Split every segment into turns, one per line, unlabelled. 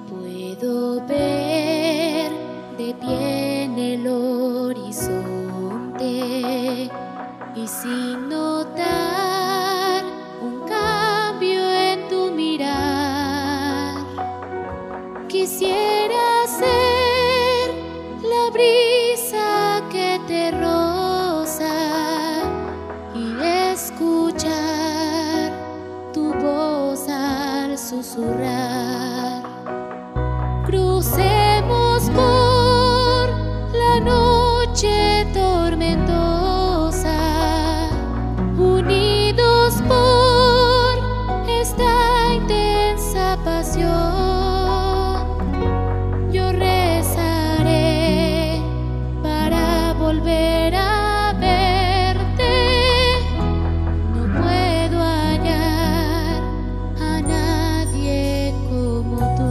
Puedo ver de pie en el horizonte y sin notar un cambio en tu mirar. Quisiera ser la brisa que te roza y escuchar tu voz al susurrar. Crucemos por la noche tormentosa, unidos por esta intensa pasión. Yo rezaré para volver a verte. No puedo hallar a nadie como tú.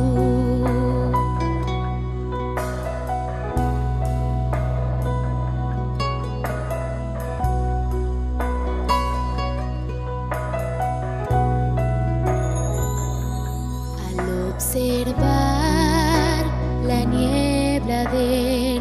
Al observar la niebla de